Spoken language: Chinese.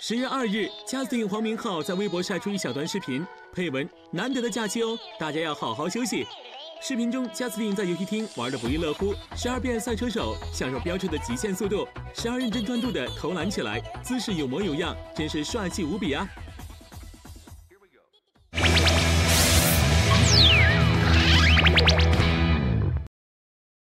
10月2日，加斯汀黄明昊在微博晒出一小段视频，配文：“难得的假期哦，大家要好好休息。”视频中，加斯汀在游戏厅玩得不亦乐乎，12变赛车手享受飙车的极限速度，12认真专注地投篮起来，姿势有模有样，真是帅气无比啊！